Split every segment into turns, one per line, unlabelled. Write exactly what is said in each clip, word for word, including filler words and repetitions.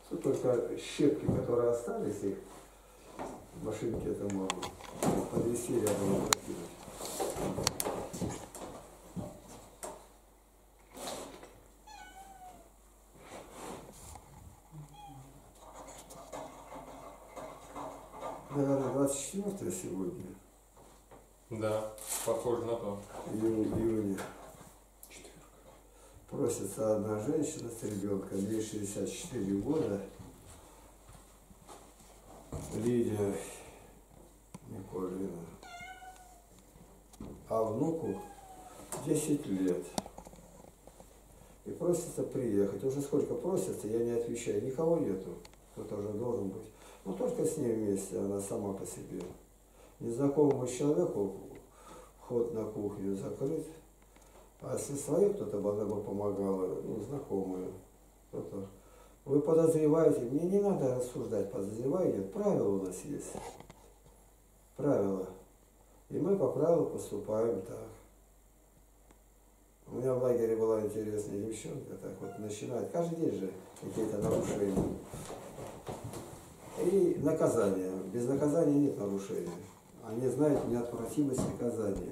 Тут только щепки, которые остались, их в машинке это можно подвести рядом и прокинуть. Наверное, двадцать четвёртое сегодня.
Да, похоже на то.
Июня. июня. Просится одна женщина с ребенком, ей шестьдесят четыре года. Лидия Николина. А внуку десять лет. И просится приехать. Уже сколько просится, я не отвечаю. Никого нету. Кто-то уже должен быть. Но только с ней вместе, она сама по себе. Незнакомому человеку вход на кухню закрыт. А если своей кто-то бы, она бы помогала, ну, знакомые. Кто-то. Вы подозреваете, мне не надо рассуждать, подозреваете, правила у нас есть. Правила. И мы по правилу поступаем так. У меня в лагере была интересная девчонка, так вот начинает, каждый день же какие-то нарушения. И наказание. Без наказания нет нарушения. Они знают неотвратимость наказания.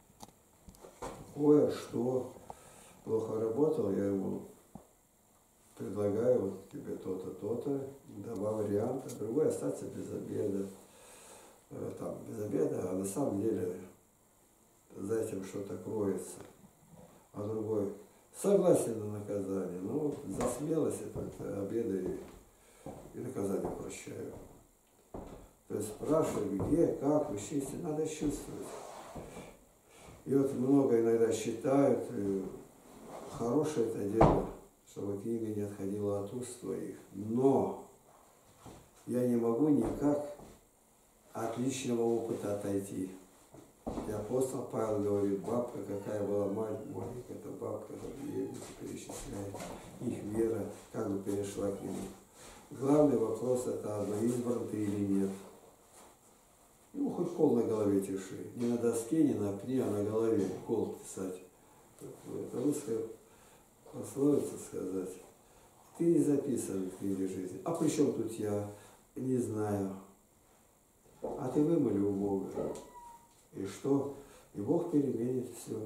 Кое-что плохо работал, я ему предлагаю вот тебе то-то, то-то, два варианта, другой остаться без обеда. Там, без обеда, а на самом деле за этим что-то кроется. А другой согласен на наказание, но за смелость это обеды и, и наказание прощаю. То есть спрашиваю, где, как, учиться, надо чувствовать. И вот много иногда считают, хорошее это дело, чтобы книга не отходила от уст твоих. Но я не могу никак от личного опыта отойти. И апостол Павел говорит, бабка, какая была мать, маленькая, это бабка, перечисляет их вера, как бы перешла к нему. Главный вопрос это одно, избран ты или нет. Ну, хоть кол на голове тиши. Не на доске, не на пне, а на голове кол писать. Это русская пословица сказать. Ты не записан в книге жизни. А при чем тут я? Не знаю. А ты вымоли у Бога. И что? И Бог переменит все.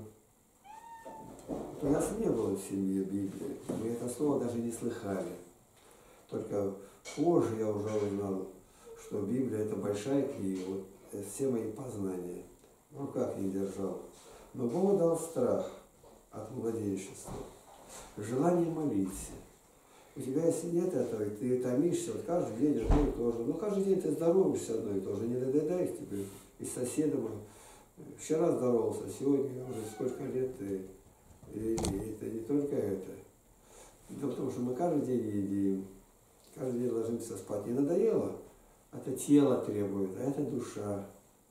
У нас не было в семье Библии. Мы это слово даже не слыхали. Только позже я уже узнал, что Библия это большая книга. Вот все мои познания. В руках не держал. Но Бог дал страх от младенчества. Желание молиться. У тебя, если нет этого, ты томишься, вот каждый день одно и то же. Ну, каждый день ты здороваешься одно и то же, не надоедает тебе. И с соседом. Вчера здоровался, сегодня уже сколько лет ты. И это не только это. Да потому что мы каждый день едим, каждый день ложимся спать. Не надоело? Это тело требует, а это душа.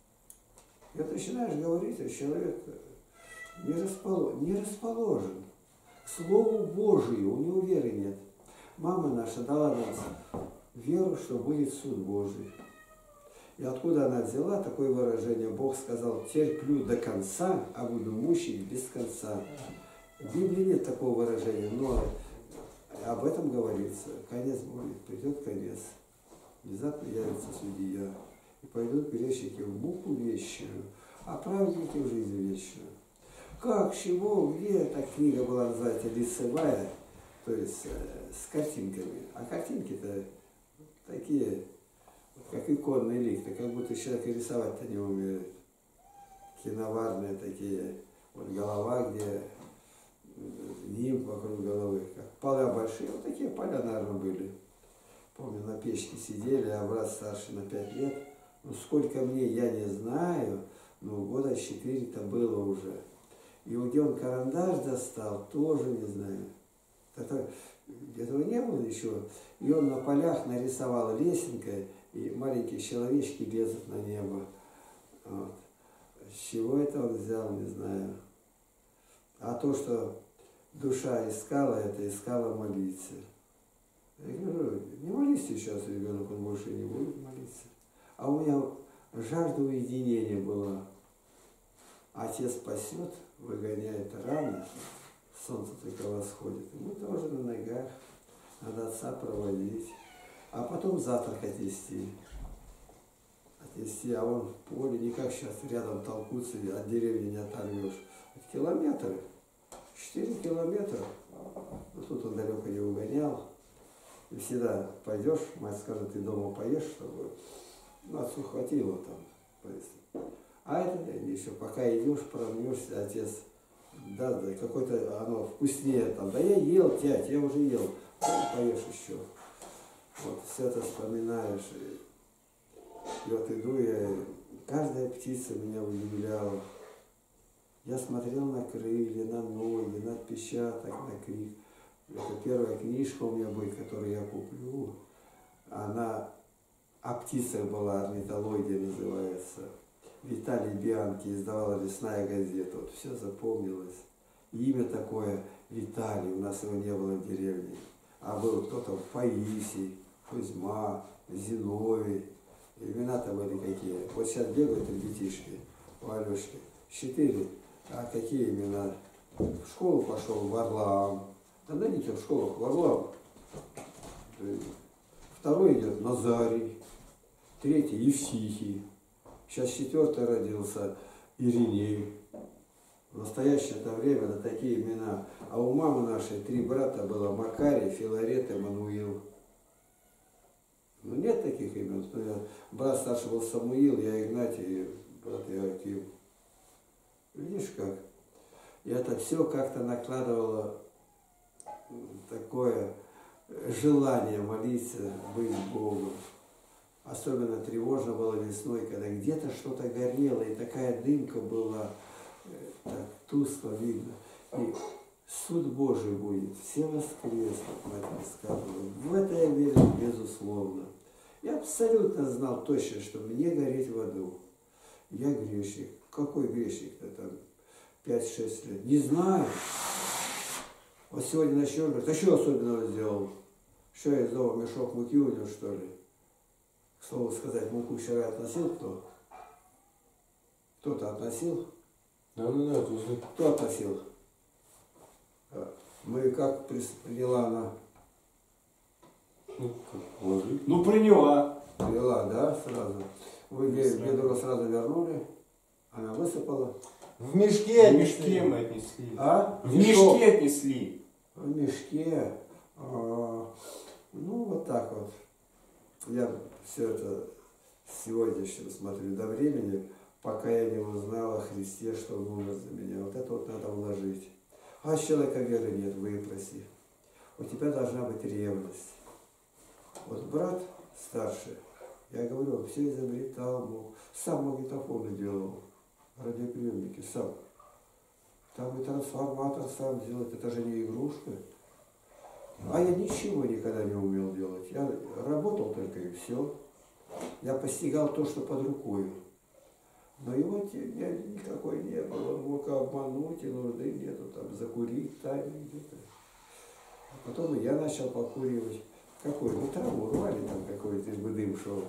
И вот начинаешь говорить, а человек не расположен, не расположен к Слову Божию, у него веры нет. Мама наша дала нам веру, что будет суд Божий. И откуда она взяла такое выражение? Бог сказал, терплю до конца, а буду мучить без конца. В Библии нет такого выражения, но об этом говорится. Конец будет, придет конец. Внезапно явится судья. И пойдут грешники в муку вечную, а праведники в жизнь вечную. Как, чего, где эта книга была называется лицевая, то есть э, с картинками. А картинки-то такие, как иконный лик, как будто человек и рисовать-то не умеет. Киноварные такие, вот голова, где нимб вокруг головы, как поля большие, вот такие поля, наверное, были. Помню, на печке сидели, а брат старше на пять лет. Ну, сколько мне, я не знаю, но года четыре-то было уже. И где он карандаш достал, тоже не знаю. Это, этого не было еще. И он на полях нарисовал лесенкой, и маленькие человечки лезут на небо. Вот. С чего это он взял, не знаю. А то, что душа искала, это искала молиться. Я говорю, не молись сейчас, ребенок, он больше не будет молиться. А у меня жажда уединения была. Отец спасет, выгоняет рано, солнце только восходит. И мы тоже на ногах, надо отца проводить. А потом завтрак отвезти. Отвезти, а он в поле, не как сейчас рядом толкутся, от деревни не оторвешь. Километры, четыре километра. Но тут он далеко не угонял. И всегда пойдешь, мать скажет, ты дома поешь, чтобы ну, отцу хватило там. А это еще пока идешь, промнешься, отец, да, да, какое-то оно вкуснее там. Да я ел, тять, я уже ел. Да, поешь еще. Вот, все это вспоминаешь. И, и вот иду я, каждая птица меня удивляла. Я смотрел на крылья, на ноги, на отпечаток, на крик. Это первая книжка у меня будет, которую я куплю. Она о птицах была, орнитология называется. Виталий Бианки издавала «Лесная газета». Вот все запомнилось. Имя такое Виталий, у нас его не было в деревне. А был кто-то Паисий, Кузьма, Зиновий. Имена-то были какие. Вот сейчас бегают ребятишки у Алешки. Четыре. А какие имена? В школу пошел Варлам. Да дадите в школу Варлам. Второй идет Назарий. Третий Евсихий. Сейчас четвертый родился Ириней. В настоящее-то время на такие имена. А у мамы нашей три брата было: Макарий, Филарет и Мануил. Ну нет таких имен. Брат старший был Самуил, я Игнатий, брат Иоаким. Видишь как? И это все как-то накладывало такое желание молиться, быть Богом. Особенно тревожно было весной, когда где-то что-то горело, и такая дымка была, так тускло видно. И суд Божий будет, все воскреснут, мать рассказывала. В это я верил, безусловно. Я абсолютно знал точно, что мне гореть в аду. Я грешник. Какой грешник-то там? пять-шесть лет. Не знаю. Вот сегодня начнем, говорит, а что особенного сделал? Что я из дома мешок муки унес, что ли? К слову сказать, муку вчера относил кто? Кто-то относил?
Да, да, да, тут...
Кто относил? Мы как приняла она?
Ну, как положить?
Ну, приняла.
Приняла, да, сразу. Вы ведро сразу вернули, она высыпала.
В мешке
В
отнесли.
мешке мы отнесли.
А?
В мешке отнесли.
В мешке. А, ну, вот так вот. Я все это сегодня еще смотрю до времени, пока я не узнал о Христе, что Он умер за меня. Вот это вот надо вложить. А с человека веры нет, выпроси. У тебя должна быть ревность. Вот брат старший, я говорю, он все изобретал, мог, сам магнитофоны делал, радиоприемники сам. Там и трансформатор сам делать, это же не игрушка. А я ничего никогда не умел делать. Я работал только и все. Я постигал то, что под рукой. Но его никакой не было. Он мог обмануть, и нужды нету, там, закурить, тайны где-то. А потом и я начал покуривать. Какой? Ну, траву рвали там какой-то, лишь бы дым шел.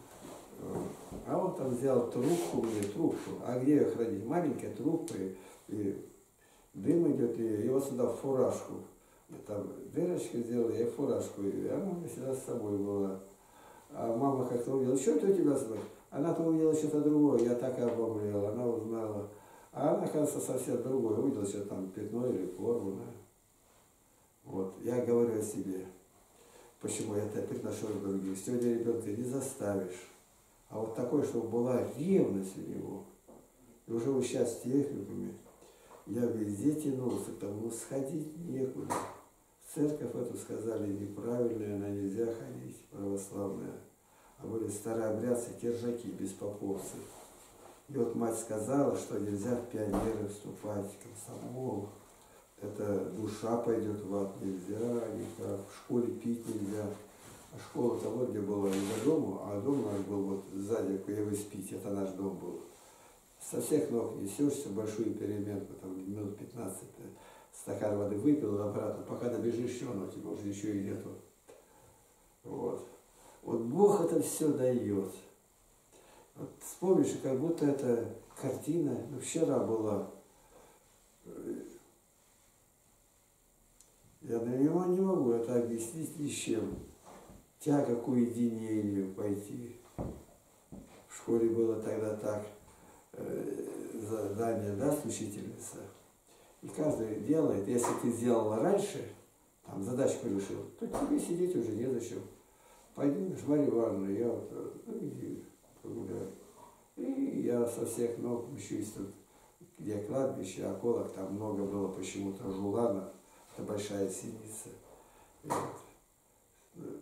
А он там взял трубку мне, трубку. А где ее хранить? Маленькая трубка, и, и дым идет, и его сюда в фуражку. И там дырочку сделал, я фуражку, и она у меня всегда с собой была. А мама как-то увидела, что это у тебя с собой? Она-то увидела что-то другое, я так и обомлел, она узнала. А она, кажется, совсем другое, увидела, что там пятно или порвано. Вот, я говорю о себе. Почему я это приношу к другим? Сегодня ребенка не заставишь. А вот такой, чтобы была ревность у него. И уже вот сейчас в техникуме я везде тянулся к тому, ну сходить некуда. В церковь эту сказали неправильная, она нельзя ходить, православная. А были старообрядцы, киржаки, беспоповцы. И вот мать сказала, что нельзя в пионеры вступать, комсомол. Это душа пойдет в ад, нельзя никак, в школе пить нельзя. А школа-то вот где была, не за дому, а дом наш был вот сзади, где вы спите, это наш дом был. Со всех ног несешься, большую переменку, там минут пятнадцать, стакан воды выпил, обратно, пока добежишь, еще оно тебя уже еще и нету. Вот. Вот Бог это все дает. Вот вспомнишь, как будто это картина, ну, вчера была. Я на него не могу это объяснить ни с чем. тяга к уединению пойти. В школе было тогда так, э, задание даст учительница, и каждый делает. Если ты сделала раньше, там задачку решил, то тебе сидеть уже незачем. Пойди, Марья Ивановна, я вот, ну, иди погуляю. И я со всех ног учусь тут, где кладбище, околок, там много было почему-то жуланов, это большая синица. И вот.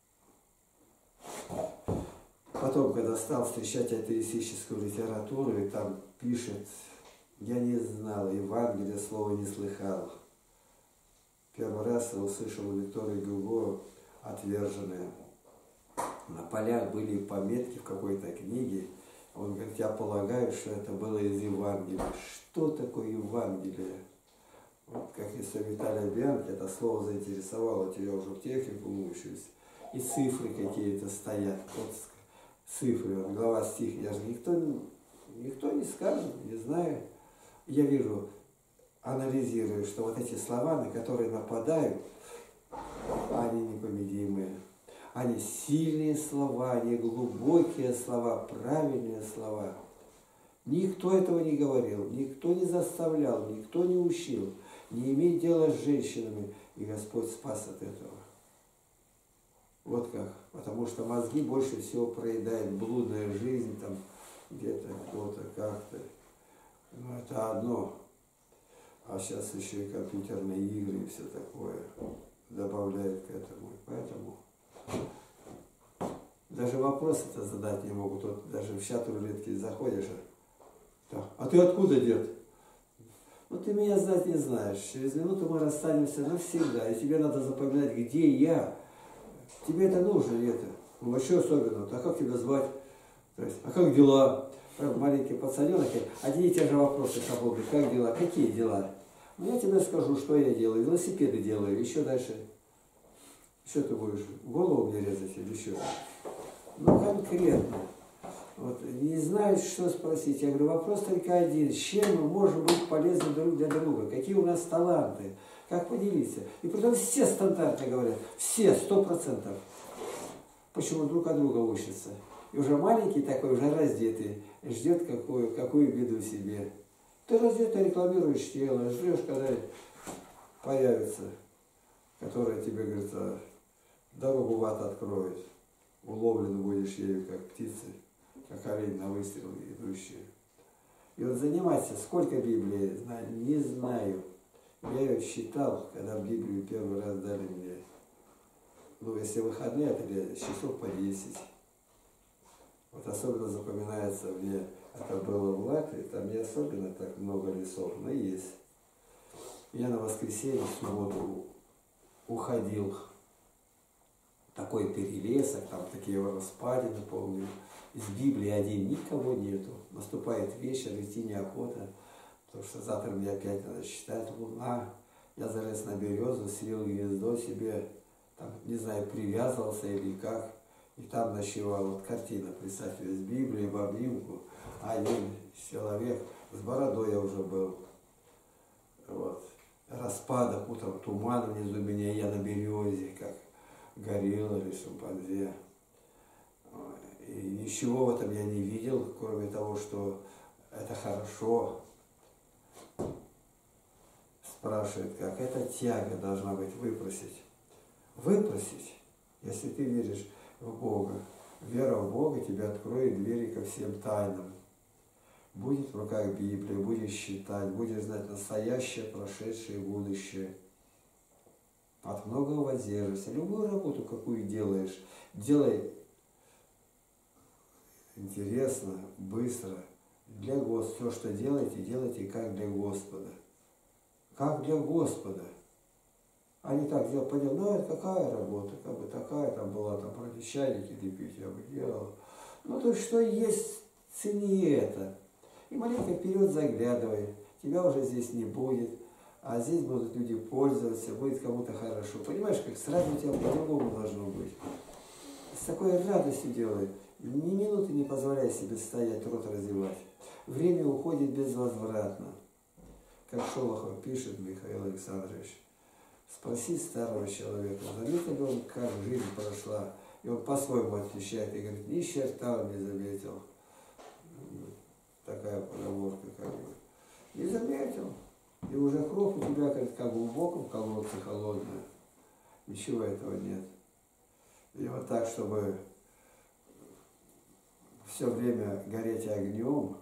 Потом, когда стал встречать атеистическую литературу, и там пишет, я не знал, Евангелия слова не слыхал. Первый раз я услышал у Виктора Гюго «Отверженные». На полях были пометки в какой-то книге. Он говорит, я полагаю, что это было из Евангелия. Что такое Евангелие? Вот, как если Виталий Бианки, это слово заинтересовало тебя уже в техникум учусь. И цифры какие-то стоят. Вот цифры, вот, глава стих. Я же никто, никто не скажет, не знаю. Я вижу, анализирую, что вот эти слова, на которые нападают, они непобедимые. Они сильные слова, они глубокие слова, правильные слова. Никто этого не говорил, никто не заставлял, никто не учил. Не иметь дела с женщинами, и Господь спас от этого. Вот как. Потому что мозги больше всего проедает блудная жизнь, там где-то, кто-то, как-то. Ну, это одно. А сейчас еще и компьютерные игры и все такое добавляют к этому. Поэтому даже вопросы-то задать не могут. Вот даже в чат рулетки заходишь. А, а ты откуда, дед? Ну ты меня знать не знаешь. Через минуту мы расстанемся навсегда. И тебе надо запоминать, где я. Тебе это нужно, и это. Ну а что особенного? А как тебя звать? То есть, а как дела? Маленький пацаненок, одни и те же вопросы, как дела? Какие дела? Ну я тебе скажу, что я делаю. Велосипеды делаю. Еще дальше. Что ты будешь? Голову мне резать или что? Ну конкретно. Вот, не знаю, что спросить. Я говорю, вопрос только один. Чем мы можем быть полезны друг для друга? Какие у нас таланты? Как поделиться? И потом все стандартно говорят. Все, сто процентов. Почему друг от друга учатся? И уже маленький такой, уже раздетый, ждет какую, какую беду себе. Ты раздетый, рекламируешь тело, ждешь, когда появится, которая тебе, говорит, дорогу в ад откроет. Уловлен будешь ею, как птицы, как олень на выстрел идущие. И вот занимайся, сколько Библии знаю, не знаю. Я ее считал, когда в Библию первый раз дали мне. Ну, если выходные, это часов по десять. Вот особенно запоминается мне, это было в Латвии, там не особенно так много лесов, но есть. Я на воскресенье, в субботу уходил. Такой перелесок, там такие распадины, помню. Из Библии один, никого нету. Наступает вечер, идти неохота, потому что завтра мне опять надо считать луна. Я залез на березу, свил гнездо себе, там, не знаю, привязывался или как. И там ночевал. Вот картина, представьте, из Библии в обнимку. Один человек, с бородой я уже был. Вот. Распадок, утром туман внизу меня, я на березе, как горилла или шимпанзе. И ничего в этом я не видел, кроме того, что это хорошо. Спрашивает, как эта тяга должна быть выпросить. Выпросить, если ты веришь в Бога. Вера в Бога тебе откроет двери ко всем тайнам. Будет в руках Библия, будешь считать, будешь знать настоящее, прошедшее и будущее. От многого воздержишься. Любую работу, какую делаешь, делай интересно, быстро, для Господа. Все, что делаете, делайте как для Господа. Как для Господа. А не так делал, понял, ну это какая работа, как бы такая там была, там вроде чайники лепить я бы делал. Ну то что есть, цени это. И маленько вперед заглядывай, тебя уже здесь не будет, а здесь будут люди пользоваться, будет кому-то хорошо. Понимаешь, как сразу у тебя по-другому должно быть. С такой радостью делай, ни минуты не позволяй себе стоять, рот разевать. Время уходит безвозвратно. Как Шолохов пишет, Михаил Александрович, Спроси старого человека, заметил ли он, как жизнь прошла. И он по-своему отвечает и говорит, ни черта он не заметил. Такая поговорка как бы. Не заметил. И уже кровь у тебя, говорит, как в глубоком колодце холодная. Ничего этого нет. И вот так, чтобы все время гореть огнем,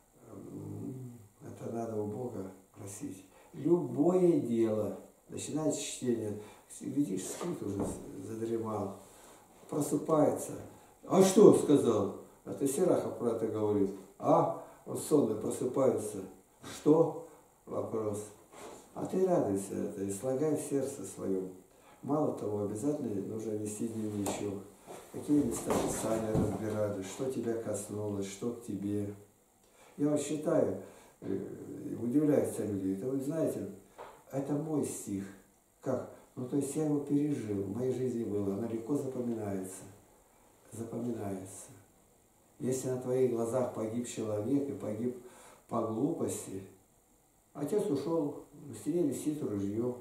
это надо у Бога просить. Любое дело, начинает чтение, видишь, спит уже, задремал, просыпается. А что сказал? Это Сирахов про это говорит. А, он сонный просыпается. Что? Вопрос. А ты радуйся это и слагай в сердце своем. Мало того, обязательно нужно вести дневничок. Какие места Писания разбирали, что тебя коснулось, что к тебе. Я вот считаю, удивляются люди, это вы знаете, это мой стих. Как? Ну то есть я его пережил, в моей жизни было, оно легко запоминается. Запоминается. Если на твоих глазах погиб человек и погиб по глупости, отец ушел, в стене висит ружье.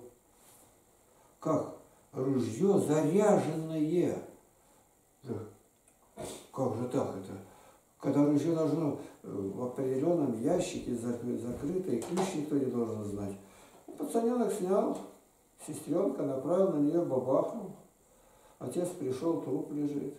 Как? Ружье заряженное. Да. Как же так это? Когда ружье должно в определенном ящике закрыто, и ключ никто не должен знать. Пацаненок снял, сестренка направил на нее, бабахнул. Отец пришел, труп лежит.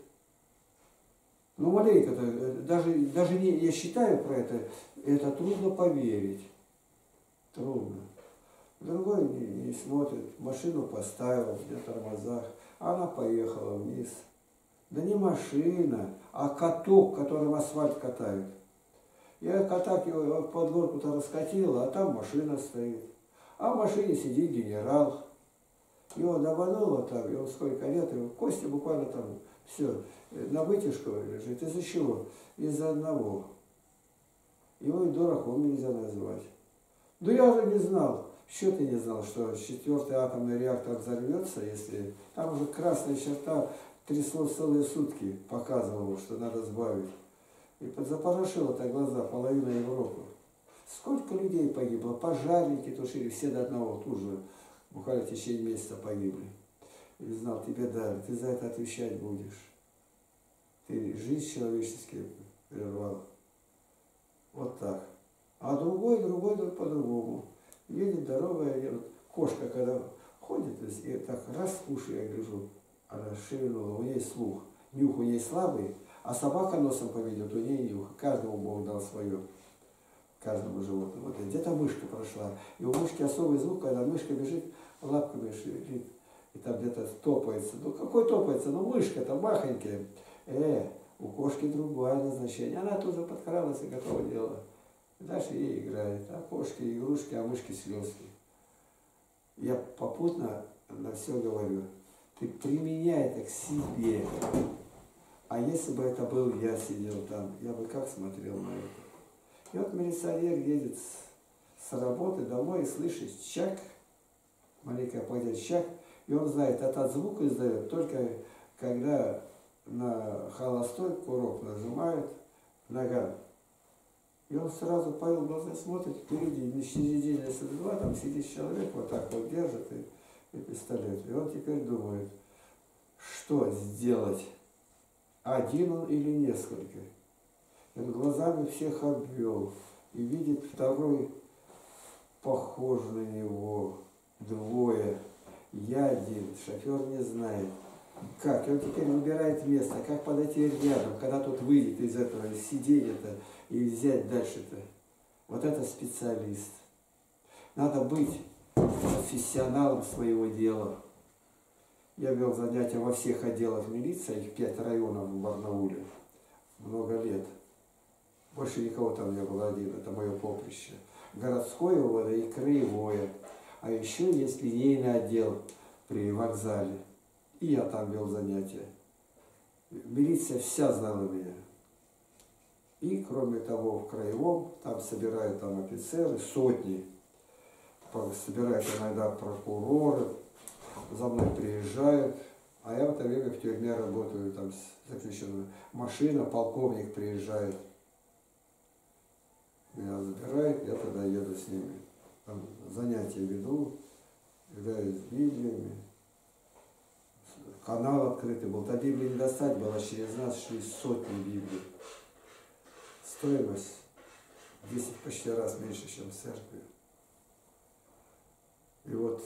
Ну, маленько-то, даже, даже не, я считаю про это, это трудно поверить. Трудно. Другой не, не смотрит, машину поставил, где тормозах, а она поехала вниз. Да не машина, а каток, которым асфальт катают. Я катак его под горку-то раскатила, а там машина стоит. А в машине сидит генерал. Его давануло там, его сколько лет, его кости буквально там, все, на вытяжку лежит. Из-за чего? Из-за одного. Его и дураком нельзя назвать. Да я же не знал. Что ты не знал, что четвертый атомный реактор взорвется, если там уже красная черта трясло целые сутки, показывало, что надо сбавить. И запорошило так глаза половина Европы. Сколько людей погибло, пожарники тушили, все до одного тут же, буквально в течение месяца погибли. И знал, тебе дали, ты за это отвечать будешь. Ты жизнь человеческую прервал. Вот так. А другой, другой по-другому. Едет дорога, едет. Кошка, когда ходит, и так раз уши я гляжу, она шевельнула, у нее слух. Нюх у нее слабый, а собака носом поведет, у нее нюх. Каждому Бог дал свое. Каждому животному. Вот где-то мышка прошла. И у мышки особый звук, когда мышка бежит, лапками шевелит. И там где-то топается. Ну какой топается? Ну мышка-то махонькая. Э, у кошки другое назначение. Она тут же подкралась и готова дело. И дальше ей играет. А кошки игрушки, а мышки слезки. Я попутно на все говорю. Ты применяй это к себе. А если бы это был я сидел там, я бы как смотрел на это? И вот милиционер едет с, с работы домой и слышит чак, маленькая пойдет чак, и он знает, этот звук издает только когда на холостой курок нажимают нога. И он сразу повел глаза, смотрит, впереди, не через день, если два, там сидит человек, вот так вот держит и, и пистолет. И он теперь думает, что сделать, один он или несколько. И он глазами всех обвел и видит второй, похож на него, двое. Я один, шофер не знает. Как? И он теперь выбирает место, как подойти рядом, когда тот выйдет из этого сиденья-то и взять дальше-то. Вот это специалист. Надо быть профессионалом своего дела. Я вел занятия во всех отделах милиции, их пять районов в Барнауле, много лет. Больше никого там не было, один, это мое поприще. Городское УВД и краевое. А еще есть линейный отдел при вокзале. И я там вел занятия. Милиция вся знала меня. И кроме того, в краевом, там собирают там офицеры, сотни. Собирают иногда прокуроры, за мной приезжают. А я в это время в тюрьме работаю, там заключенная машина, полковник приезжает. Меня забирает, я тогда еду с ними. Там занятия веду, играю с Библиями. Канал открытый был. До Библии не достать было, через нас шли сотни Библий. Стоимость в десять почти раз меньше, чем в церкви. И вот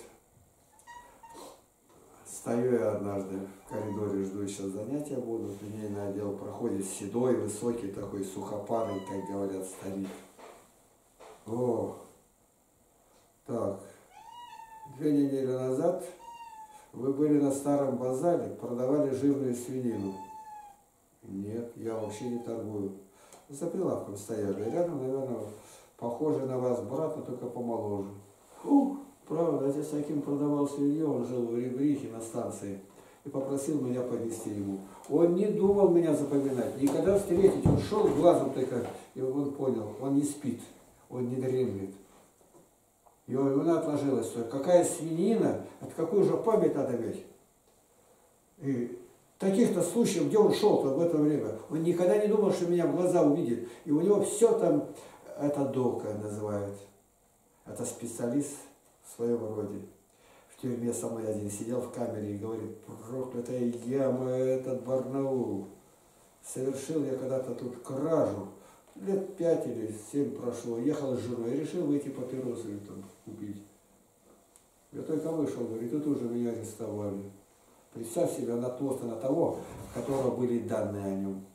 стою я однажды в коридоре, жду, сейчас занятия будут. Линейный отдел проходит, седой, высокий такой, сухопарый, как говорят, старик. О, так, две недели назад вы были на старом базаре, продавали жирную свинину. Нет, я вообще не торгую. За прилавком стояли. Рядом, наверное, похожий на вас брат, но только помоложе. Фу, правда, отец Аким продавал свинью, он жил в Ребрихе на станции. И попросил меня поднести ему. Он не думал меня запоминать. Никогда встретить, он шел глазом только, и он понял, он не спит, он не дремлет. И он, она отложилась, что какая свинина, от какую же память надо иметь. И таких-то случаев, где он шел-то в это время, он никогда не думал, что меня в глаза увидит. И у него все там, это дока называют. Это специалист в своем роде. В тюрьме со мной один сидел в камере и говорит, проклятая яма, этот Барнаул. Совершил я когда-то тут кражу. Лет пять или семь прошло, ехал с женой и решил выйти папиросы там купить. Я только вышел, говорит, и тут уже меня арестовали. Представь себе, на толсто на того, которого были данные о нем.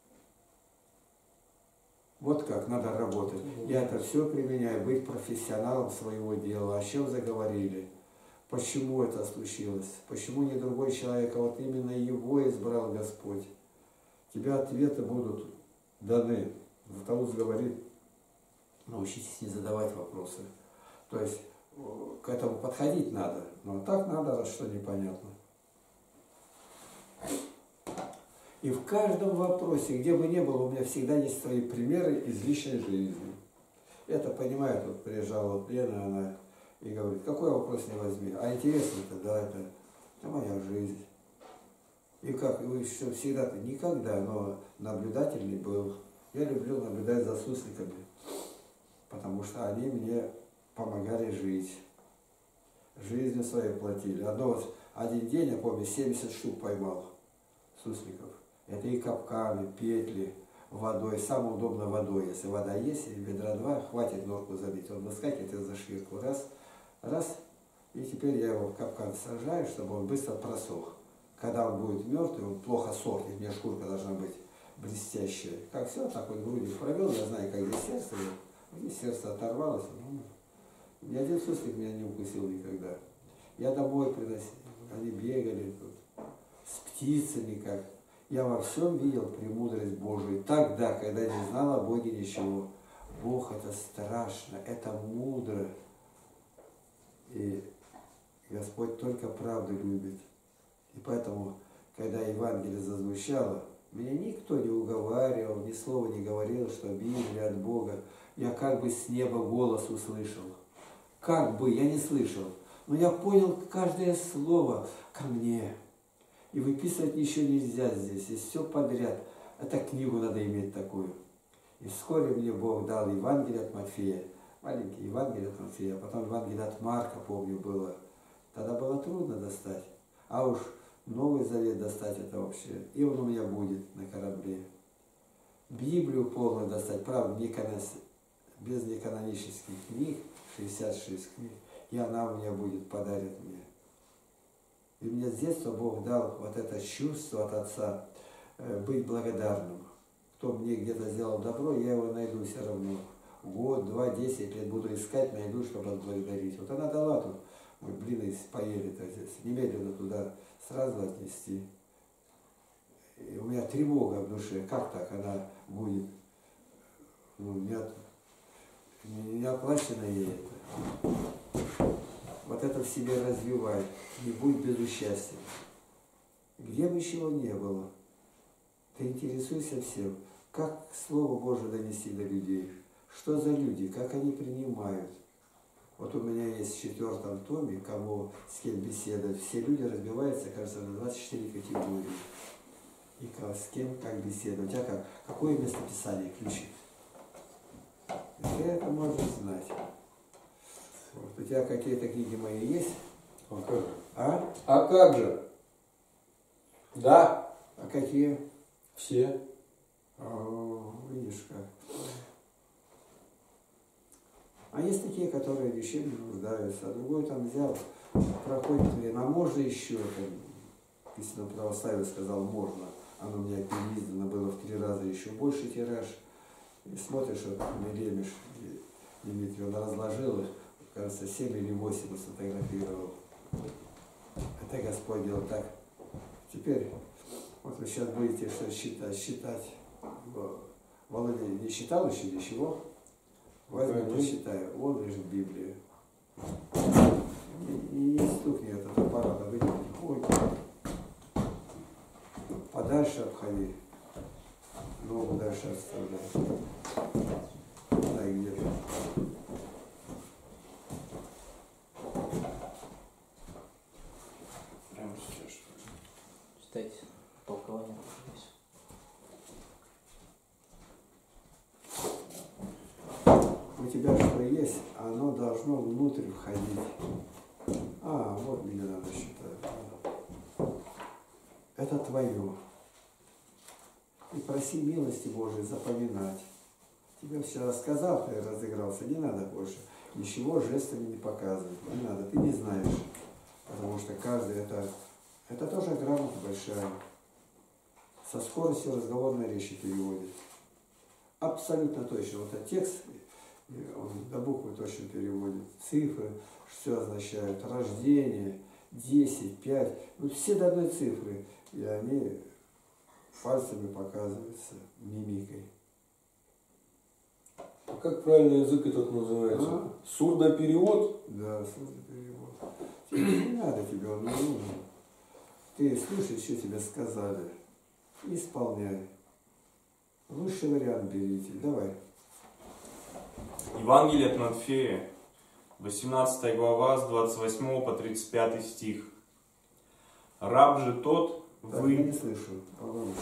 Вот как надо работать. Я это все применяю, быть профессионалом своего дела. О чем заговорили? Почему это случилось? Почему не другой человек, а вот именно его избрал Господь? Тебе ответы будут даны. Златоуст говорит, научитесь не задавать вопросы. То есть к этому подходить надо, но так надо, что непонятно. И в каждом вопросе, где бы ни было, у меня всегда есть свои примеры из личной жизни. Это понимает, вот приезжала вот Лена, она и говорит, какой вопрос не возьми. А интересно-то, да, это, это моя жизнь. И как, вы что, всегда-то никогда, но наблюдательный был. Я люблю наблюдать за сусликами, потому что они мне помогали жить. Жизнью своей платили. Одно вот, один день, я помню, семьдесят штук поймал сусликов. Это и капканы, петли, водой. Самое удобно водой. Если вода есть, и ведра два, хватит норку забить. Он выскакивает из-за швирку. Раз, раз. И теперь я его в капкан сажаю, чтобы он быстро просох. Когда он будет мертвый, он плохо сохнет. У меня шкурка должна быть блестящая. Как все, так вот грудью провел, я знаю, как здесь сердце. Здесь сердце оторвалось. Ну, ни один суслик меня не укусил никогда. Я домой приносил. Они бегали тут. С птицами как. Я во всем видел премудрость Божию. Тогда, когда не знал о Боге ничего. Бог это страшно, это мудро. И Господь только правду любит. И поэтому, когда Евангелие зазвучало, меня никто не уговаривал, ни слова не говорил, что Библия от Бога. Я как бы с неба голос услышал. Как бы, я не слышал. Но я понял каждое слово ко мне. И выписывать ничего нельзя здесь. Здесь все подряд. Это книгу надо иметь такую. И вскоре мне Бог дал Евангелие от Матфея. Маленький Евангелие от Матфея. А потом Евангелие от Марка, помню, было. Тогда было трудно достать. А уж Новый Завет достать это вообще. И он у меня будет на корабле. Библию полную достать. Правда, не канонис... без неканонических книг. шестьдесят шесть книг. И она у меня будет, подарит мне. И мне с детства Бог дал вот это чувство от Отца быть благодарным. Кто мне где-то сделал добро, я его найду все равно. Год, два, десять лет буду искать, найду, чтобы отблагодарить. Вот она дала тут, мы блины поели-то здесь, немедленно туда сразу отнести. И у меня тревога в душе, как так она будет, ну, не, от, не оплачено ей это. Вот это в себе развивает, не будь без участия. Где бы чего не было, ты интересуйся всем, как Слово Божие донести до людей, что за люди, как они принимают. Вот у меня есть в четвертом томе, кого с кем беседовать, все люди разбиваются, кажется, на двадцать четыре категории. И с кем как беседовать. У тебя как? Какое местописание ключи? Ты это можешь знать. Вот. У тебя какие-то книги мои есть,
А как же?
А?
А как же? Да,
А какие?
все.
О, видишь как. А есть такие, которые вещами не нуждаются, а другой там взял, проходит время, а можно еще, там, если на православие сказал можно, оно у меня переиздано было в три раза еще больше тираж, и смотришь, вот Мелемиш, Дмитрий, он разложил их, кажется, семь или восемь сфотографировал. Это Господь делал так. Теперь, вот вы сейчас будете что считать, считать. Володя не считал еще ничего? Возьми, посчитай. Вон лежит Библия. И не стукни этот аппарат, а выйди тихонько. Подальше обходи. Ногу дальше оставляй. Дай где-то.
Прямо сейчас, что ли?
Читайте толкование.
У тебя что есть, оно должно внутрь входить. А, вот мне надо считать. Это твое. И проси милости Божией запоминать. Тебе вчера сказал, ты разыгрался, не надо больше. Ничего жестами не показывать, не надо, ты не знаешь. Потому что каждый это, это тоже грамота большая. Со скоростью разговорной речи переводит. Абсолютно точно. Вот этот текст, он до буквы точно переводит. Цифры, все означают. Рождение, десять, пять. Ну, все до одной цифры. И они пальцами показываются, мимикой.
А как правильно язык этот называется?
А?
Сурдоперевод?
Да, сложный перевод. Тебе не надо, тебе он не нужен. Ты слушай, что тебе сказали. Исполняй. Лучший вариант берите. Давай.
Евангелие от Матфея, восемнадцатая глава, с двадцать восьмого по тридцать пятый стих. Раб же тот,
Так,
вы...
я не слышу. По-моему,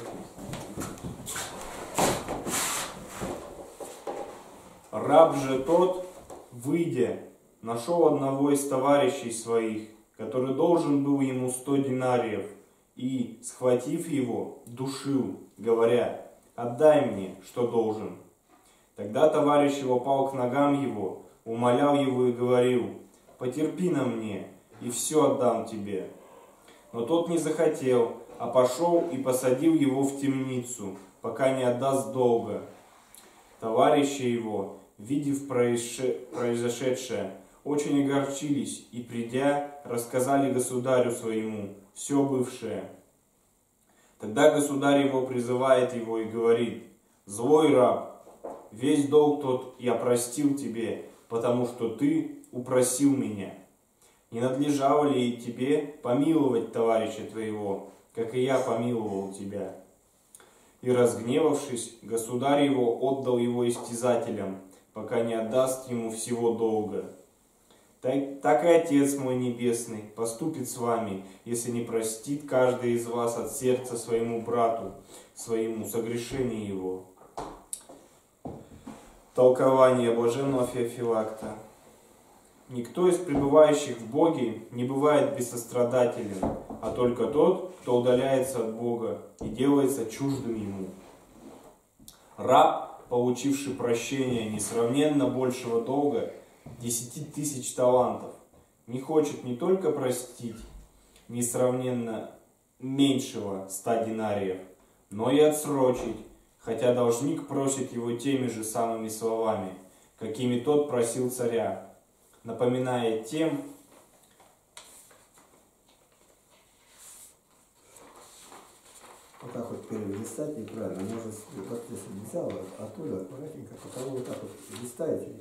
Раб же тот, выйдя, нашел одного из товарищей своих, который должен был ему сто динариев, и, схватив его, душил, говоря: «Отдай мне, что должен». Тогда товарищ его пал к ногам его, умолял его и говорил: «Потерпи на мне, и все отдам тебе». Но тот не захотел, а пошел и посадил его в темницу, пока не отдаст долга. Товарищи его, видев произошедшее, очень огорчились и, придя, рассказали государю своему все бывшее. Тогда государь его призывает его и говорит: «Злой раб, весь долг тот я простил тебе, потому что ты упросил меня. Не надлежало ли тебе помиловать товарища твоего, как и я помиловал тебя?» И, разгневавшись, государь его отдал его истязателям, пока не отдаст ему всего долга. Так, так и Отец мой Небесный поступит с вами, если не простит каждый из вас от сердца своему брату, своему согрешение его. Толкование блаженного Феофилакта. Никто из пребывающих в Боге не бывает бессострадателен, а только тот, кто удаляется от Бога и делается чуждым Ему. Раб, получивший прощение несравненно большего долга, десяти тысяч талантов, не хочет не только простить несравненно меньшего ста динариев, но и отсрочить, хотя должник просит его теми же самыми словами, какими тот просил царя, напоминая тем,
вот так вот перелистать неправильно. Можно, вот если взял оттуда аккуратненько, потому вот так вот листаете.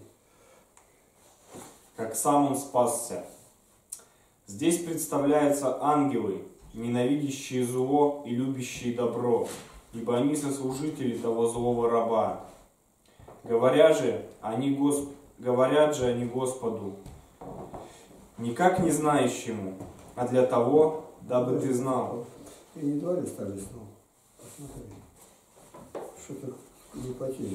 как сам он спасся. Здесь представляются ангелы, ненавидящие зло и любящие добро, ибо они сослужители того злого раба. Говоря же они Госп... Говорят же они Господу, никак не знающему, а для того, дабы ты знал.
И не два листа листнул. Посмотри. Что-то не потели.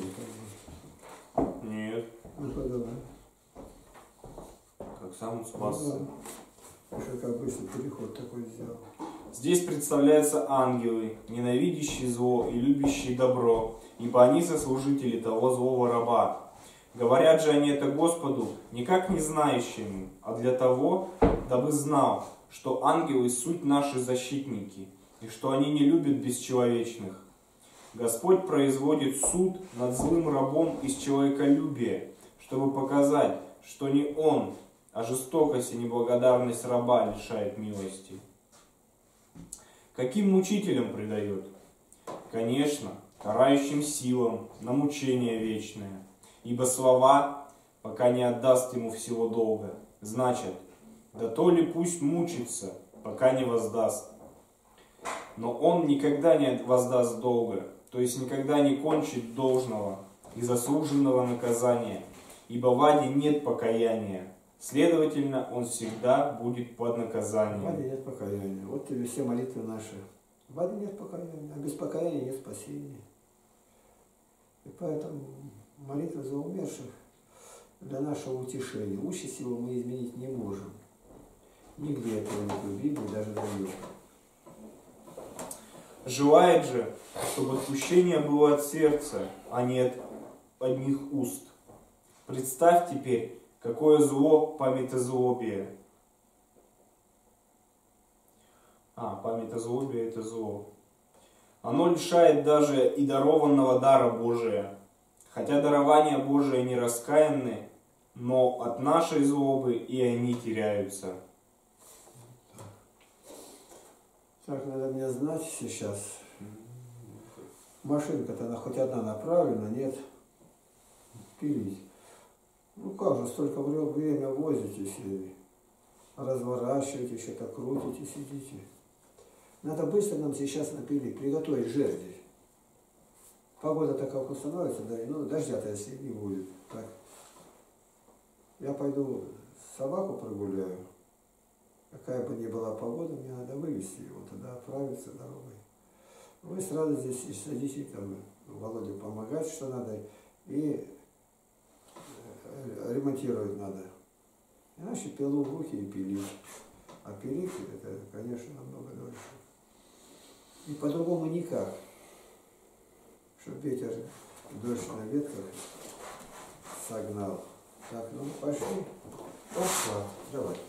Нет,
Ну-ка давай.
как сам он спасся.
Ну, Что как быстро переход такой сделал.
Здесь представляются ангелы, ненавидящие зло и любящие добро, ибо они сослужители того злого раба. Говорят же они это Господу, никак не знающему, а для того, дабы знал, что ангелы суть наши защитники, и что они не любят бесчеловечных. Господь производит суд над злым рабом из человеколюбия, чтобы показать, что не он, а жестокость и неблагодарность раба лишает милости. Каким мучителям предает? Конечно, карающим силам на мучение вечное, ибо слова, пока не отдаст ему всего долга, значит, да то ли пусть мучится, пока не воздаст. Но он никогда не воздаст долга, то есть никогда не кончит должного и заслуженного наказания, ибо в аде нет покаяния. Следовательно, он всегда будет под наказанием.
В аде нет покаяния. Вот тебе все молитвы наши. В аде нет покаяния, а без покаяния нет спасения. И поэтому молитва за умерших для нашего утешения. Участь его мы изменить не можем. Нигде этого нет в Библии, даже даем.
Желает же, чтобы отпущение было от сердца, а не от одних уст. Представь теперь, какое зло памятозлобие. А, памятозлобие – это зло. Оно лишает даже и дарованного дара Божия. Хотя дарования Божия не раскаянны, но от нашей злобы и они теряются.
Так, надо мне знать сейчас. Машинка-то она хоть одна направлена, нет. Пилить. Ну как же, столько время возитесь, и разворачиваете, что-то крутите, сидите. Надо быстро нам сейчас напилить, приготовить жерди. Погода такая установится, да, ну дождя-то если не будет. Так. Я пойду собаку прогуляю. Какая бы ни была погода, мне надо вывести его, тогда отправиться дорогой. Вы сразу здесь садитесь, там, Володе помогать, что надо, и ремонтировать надо. Иначе пилу в руки и пилить. А пилить это, конечно, намного дольше. И по-другому никак. Чтобы ветер дождь на ветках согнал. Так, ну пошли. Пошла. Давай.